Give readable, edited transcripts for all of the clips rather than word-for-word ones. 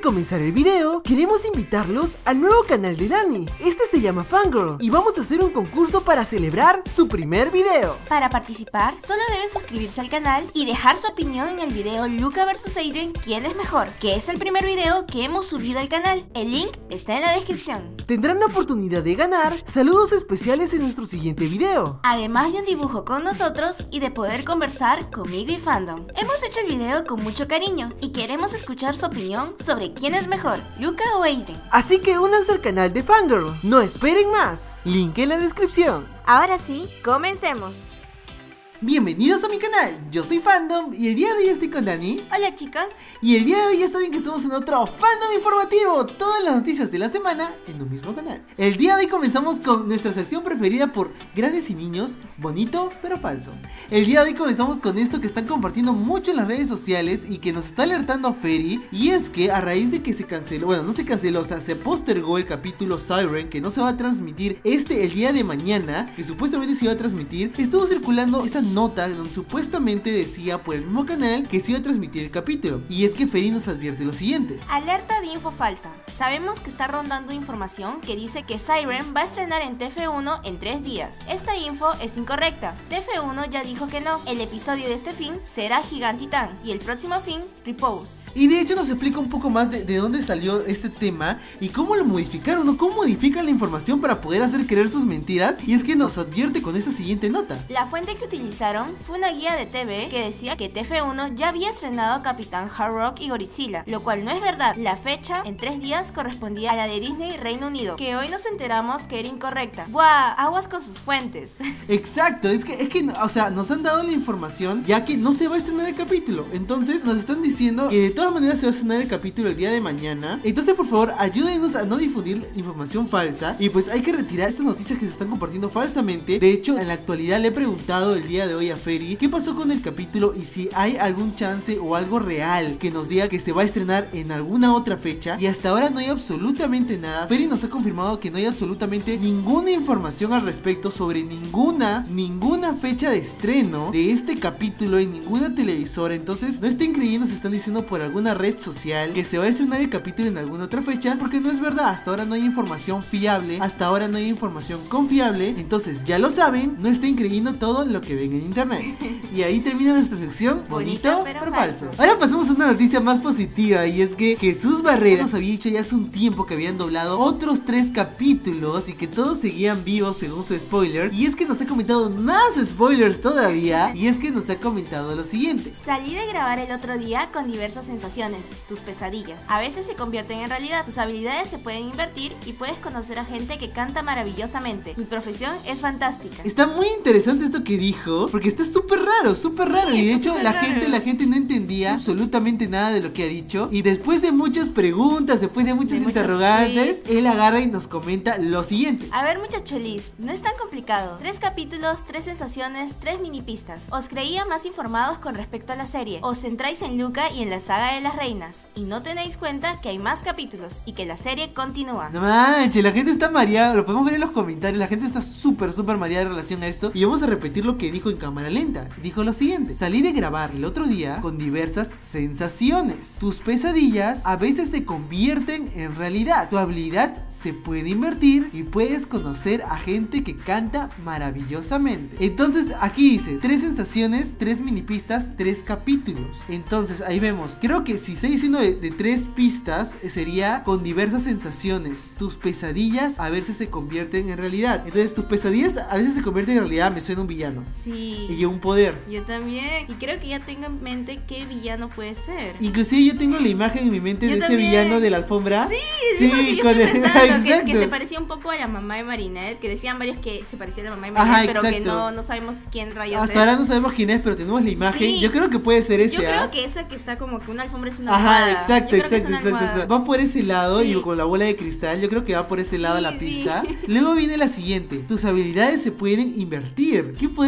comenzar el video, queremos invitarlos al nuevo canal de Dani. Este se llama Fangirl y vamos a hacer un concurso para celebrar su primer video. Para participar, solo deben suscribirse al canal y dejar su opinión en el video Luca vs Adrien, ¿quién es mejor? Que es el primer video que hemos subido al canal. El link está en la descripción. Tendrán la oportunidad de ganar saludos especiales en nuestro siguiente video, además de un dibujo con nosotros y de poder conversar conmigo y Fandom. Hemos hecho el video con mucho cariño y queremos escuchar su opinión sobre quién es mejor, Luca o Adrien. Así que únanse al canal de Fangirl, no esperen más, link en la descripción. Ahora sí, comencemos. Bienvenidos a mi canal, yo soy Fandom y el día de hoy estoy con Dani. Hola chicos. Y el día de hoy ya saben que estamos en otro Fandom informativo, todas las noticias de la semana en un mismo canal. El día de hoy comenzamos con nuestra sección preferida por grandes y niños, bonito pero falso. El día de hoy comenzamos con esto que están compartiendo mucho en las redes sociales y que nos está alertando Feri. Y es que a raíz de que se canceló, bueno no se canceló, o sea se postergó el capítulo Siren, que no se va a transmitir el día de mañana, que supuestamente se iba a transmitir. Estuvo circulando esta nota donde supuestamente decía por el mismo canal que se iba a transmitir el capítulo. Y es que Feri nos advierte lo siguiente: alerta de info falsa. Sabemos que está rondando información que dice que Siren va a estrenar en TF1 en 3 días. Esta info es incorrecta. TF1 ya dijo que no. El episodio de este fin será Gigant Titán y el próximo fin Repose. Y de hecho nos explica un poco más de dónde salió este tema y cómo lo modificaron, ¿no? Cómo modifican la información para poder hacer creer sus mentiras. Y es que nos advierte con esta siguiente nota: la fuente que utilizaron fue una guía de TV que decía que TF1 ya había estrenado Capitán Hard Rock y Godzilla, lo cual no es verdad. La fecha en 3 días correspondía a la de Disney Reino Unido, que hoy nos enteramos que era incorrecta. ¡Buah! Aguas con sus fuentes. Exacto, es que o sea, nos han dado la información ya que no se va a estrenar el capítulo. Entonces nos están diciendo que de todas maneras se va a estrenar el capítulo el día de mañana. Entonces por favor ayúdenos a no difundir información falsa. Y pues hay que retirar estas noticias que se están compartiendo falsamente. De hecho en la actualidad le he preguntado el día de hoy a Feri qué pasó con el capítulo y si hay algún chance o algo real que nos diga que se va a estrenar en alguna otra fecha. Y hasta ahora no hay absolutamente nada. Feri nos ha confirmado que no hay absolutamente ninguna información al respecto sobre ninguna fecha de estreno de este capítulo en ninguna televisora. Entonces no estén creyendo, se están diciendo por alguna red social que se va a estrenar el capítulo en alguna otra fecha, porque no es verdad. Hasta ahora no hay información fiable, hasta ahora no hay información confiable. Entonces ya lo saben, no estén creyendo todo lo que ven en internet. Y ahí termina nuestra sección bonito pero falso. Ahora pasamos a una noticia más positiva, y es que Jesús Barrera nos había dicho ya hace un tiempo que habían doblado otros 3 capítulos y que todos seguían vivos según su spoiler. Y es que nos ha comentado más spoilers todavía, y es que nos ha comentado lo siguiente: salí de grabar el otro día con diversas sensaciones, tus pesadillas a veces se convierten en realidad, tus habilidades se pueden invertir y puedes conocer a gente que canta maravillosamente. Mi profesión es fantástica. Está muy interesante esto que dijo, porque está súper raro, y de hecho la gente no entendía absolutamente nada de lo que ha dicho. Y después de muchas preguntas, después de muchos interrogantes, él agarra y nos comenta lo siguiente: a ver muchacholis, no es tan complicado. 3 capítulos, 3 sensaciones, 3 mini pistas. Os creía más informados con respecto a la serie. Os centráis en Luca y en la saga de las reinas y no tenéis cuenta que hay más capítulos y que la serie continúa. No manches, la gente está mareada, lo podemos ver en los comentarios. La gente está súper mareada en relación a esto. Y vamos a repetir lo que dijo en cámara lenta. Dijo lo siguiente: salí de grabar el otro día con diversas sensaciones. Tus pesadillas a veces se convierten en realidad. Tu habilidad se puede invertir y puedes conocer a gente que canta maravillosamente. Entonces aquí dice 3 sensaciones, 3 mini pistas, 3 capítulos. Entonces ahí vemos, creo que si está diciendo de 3 pistas sería con diversas sensaciones. Tus pesadillas a veces se convierten en realidad. Entonces tus pesadillas a veces se convierten en realidad. Me suena un villano. Sí. Y un poder. Yo también. Y creo que ya tengo en mente qué villano puede ser. Inclusive yo tengo la imagen en mi mente de ese villano de la alfombra. Sí, con el... que se parecía un poco a la mamá de Marinette. Que decían varios que se parecía a la mamá de Marinette. Pero que no sabemos quién rayos hasta ahora no sabemos quién es, pero tenemos la imagen. Sí. Yo creo que puede ser ese. Yo creo que esa que está como que una alfombra es una almohada. Exacto. Va por ese lado y con la bola de cristal. Yo creo que va por ese lado la pista. Luego viene la siguiente: tus habilidades se pueden invertir. ¿Qué podrá significar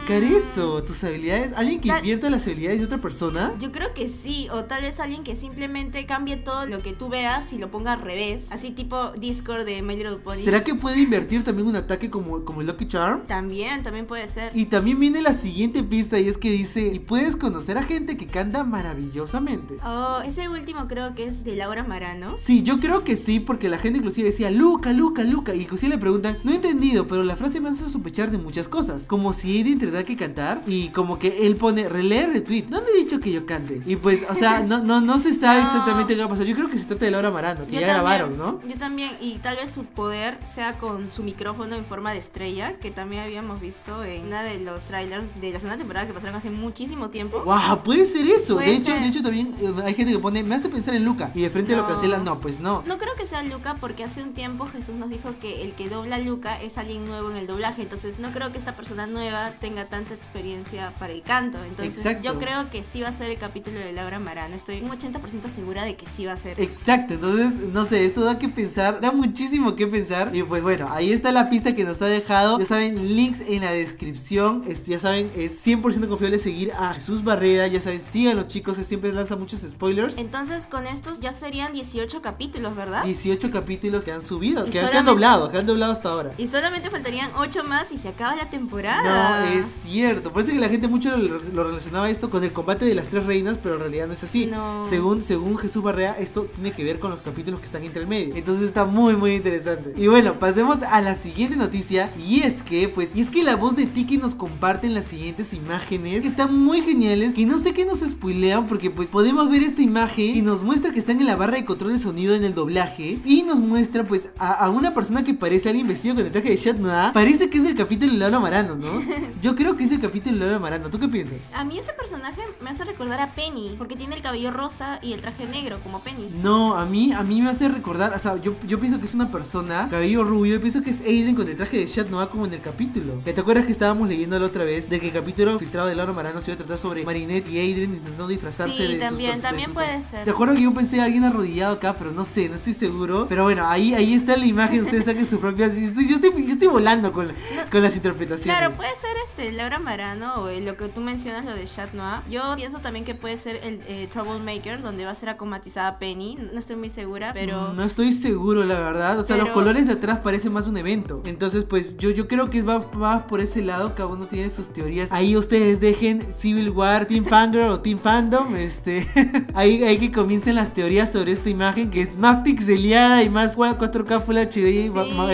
significar eso? ¿Tus habilidades? ¿Alguien que invierta las habilidades de otra persona? Yo creo que sí, o tal vez alguien que simplemente cambie todo lo que tú veas y lo ponga al revés, así tipo Discord de My Little Pony. ¿Será que puede invertir también un ataque como el Lucky Charm? También puede ser. Y también viene la siguiente pista y es que dice, y puedes conocer a gente que canta maravillosamente. Oh, ese último creo que es de Laura Marano. Sí, yo creo que sí, porque la gente inclusive decía Luca, Luca, Luca, y inclusive le preguntan, no he entendido, pero la frase me hace sospechar de muchas cosas, como si Aiden tendrá que cantar, y como que él pone, relee, retweet, ¿dónde he dicho que yo cante? Y pues, o sea, no se sabe exactamente qué va a pasar. Yo creo que se trata de Laura Marano, que ya grabaron, ¿no? Yo también, y tal vez su poder sea con su micrófono en forma de estrella, que también habíamos visto en una de los trailers de la segunda temporada que pasaron hace muchísimo tiempo. ¡Wow! Puede ser eso. Puede de hecho también hay gente que pone, me hace pensar en Luca, y de frente lo cancelan. No, pues no. No creo que sea Luca, porque hace un tiempo Jesús nos dijo que el que dobla a Luca es alguien nuevo en el doblaje, entonces no creo que esta persona nueva tenga tanta experiencia para el canto. Entonces yo creo que sí va a ser el capítulo de Laura Marano. Estoy un 80% segura de que sí va a ser. Exacto, entonces, no sé, esto da que pensar, da muchísimo que pensar. Y pues bueno, ahí está la pista que nos ha dejado. Ya saben, links en la descripción. Ya saben, es 100% confiable seguir a Jesús Barreda. Ya saben, síganlo, chicos, él siempre lanza muchos spoilers. Entonces con estos ya serían 18 capítulos, ¿verdad? 18 capítulos que han subido, que han doblado hasta ahora. Y solamente faltarían 8 más y se acaba la temporada. No, es cierto. Parece que la gente mucho lo relacionaba esto con el combate de las tres reinas, pero en realidad no es así. No. Según Jesús Barrera, esto tiene que ver con los capítulos que están entre el medio. Entonces está muy muy interesante. Y bueno, pasemos a la siguiente noticia. Y es que la voz de Tiki nos comparte en las siguientes imágenes, que están muy geniales, que no sé qué nos spoilean, porque pues podemos ver esta imagen y nos muestra que están en la barra de control de sonido en el doblaje. Y nos muestra pues a una persona que parece alguien vestido con el traje de Chat Noir. Parece que es el capítulo de Laura Marano, ¿no? Yo creo que es el capítulo de Laura Marano. ¿Tú qué piensas? A mí ese personaje me hace recordar a Penny, porque tiene el cabello rosa y el traje negro como Penny. No, a mí me hace recordar, o sea, yo pienso que es una persona, cabello rubio, yo pienso que es Aiden con el traje de Chat Noir como en el capítulo. ¿Te acuerdas que estábamos leyendo la otra vez de que el capítulo filtrado de Laura Marano se iba a tratar sobre Marinette y Aiden intentando disfrazarse de también puede ser. Te acuerdo que yo pensé a alguien arrodillado acá, pero no sé, no estoy seguro. Pero bueno, ahí está la imagen, ustedes saquen su propia. Yo estoy volando con las interpretaciones. Claro, puede ser Laura Marano o lo que tú mencionas, lo de Chat Noir. Yo pienso también que puede ser el Troublemaker, donde va a ser acomatizada Penny. No estoy muy segura, pero... No estoy seguro, la verdad. O sea, los colores de atrás parecen más un evento. Entonces, pues, yo creo que va por ese lado. Cada uno tiene sus teorías. Ahí ustedes dejen Civil War, Team Fangirl o Team Fandom. Ahí que comiencen las teorías sobre esta imagen, que es más pixeleada y más 4K Full HD.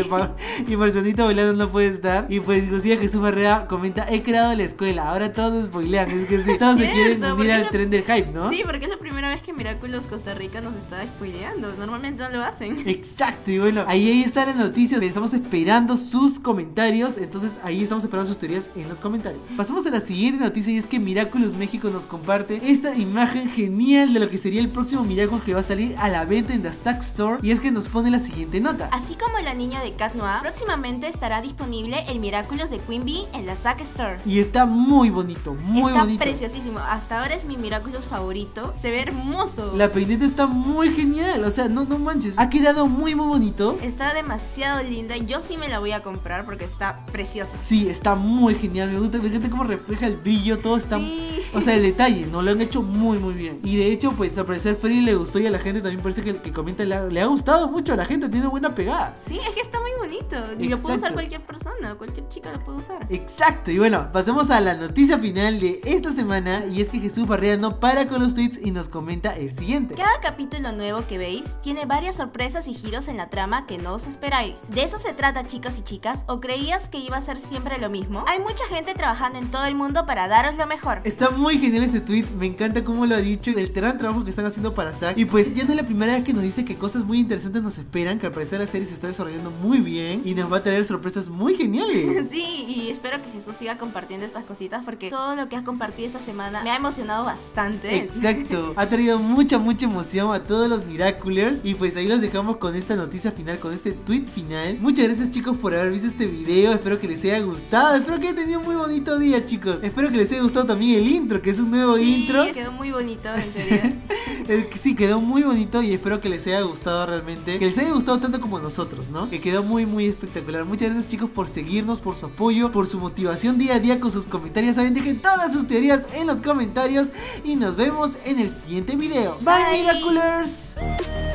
Y Marcelito bailando no puede estar. Y pues, inclusive Jesús Barrera comenta, he creado la escuela. Ahora todos spoilean. Es que sí, todos se quieren unir al tren del hype, ¿no? Sí, porque es la primera vez que Miraculous Costa Rica nos está spoileando. Normalmente no lo hacen. Exacto, y bueno, ahí están las noticias. Estamos esperando sus comentarios. Entonces ahí estamos esperando sus teorías en los comentarios. Pasamos a la siguiente noticia, y es que Miraculous México nos comparte esta imagen genial de lo que sería el próximo Miraculous que va a salir a la venta en The Sack Store. Y es que nos pone la siguiente nota: así como el anillo de Cat Noir, próximamente estará disponible el Miraculous de Queen Bee en la Sack Store. Y está muy bonito, muy bonito. Está preciosísimo. Hasta ahora es mi Miraculous favorito. Se ve hermoso. La peineta está muy genial. O sea, no manches. Ha quedado muy bonito. Está demasiado linda. Yo sí me la voy a comprar porque está preciosa. Sí, está muy genial. Me encanta cómo refleja el brillo. Todo está... Sí. O sea, el detalle, ¿no? Lo han hecho muy bien. Y de hecho, pues al parecer Free le gustó, y a la gente también parece que comenta le ha gustado mucho a la gente. Tiene buena pegada. Sí, es que está muy bonito. Y lo puede usar cualquier persona. Cualquier chica lo puede usar. Exacto. Y bueno, pasemos a la noticia final de esta semana. Y es que Jesús Barrera no para con los tweets y nos comenta el siguiente: cada capítulo nuevo que veis tiene varias sorpresas y giros en la trama que no os esperáis. ¿De eso se trata, chicos y chicas? ¿O creías que iba a ser siempre lo mismo? Hay mucha gente trabajando en todo el mundo para daros lo mejor. Está muy genial este tweet. Me encanta cómo lo ha dicho, del gran trabajo que están haciendo para Zack. Y pues ya no es la primera vez que nos dice que cosas muy interesantes nos esperan, que al parecer la serie se está desarrollando muy bien y nos va a traer sorpresas muy geniales. Sí, y espero que Jesús siga compartiendo estas cositas, porque todo lo que has compartido esta semana me ha emocionado bastante. Exacto, ha traído mucha emoción a todos los Miraculers. Y pues ahí los dejamos con esta noticia final, con este tweet final. Muchas gracias, chicos, por haber visto este video. Espero que les haya gustado, espero que hayan tenido un muy bonito día, chicos. Espero que les haya gustado también el intro, que es un nuevo intro. Sí, quedó muy bonito, en serio. Sí, quedó muy bonito y espero que les haya gustado realmente. Que les haya gustado tanto como nosotros, ¿no? Que quedó muy espectacular. Muchas gracias, chicos, por seguirnos, por su apoyo, por su motivación día a día con sus comentarios. Saben, dejen todas sus teorías en los comentarios y nos vemos en el siguiente video. Bye, Bye. Miraculers.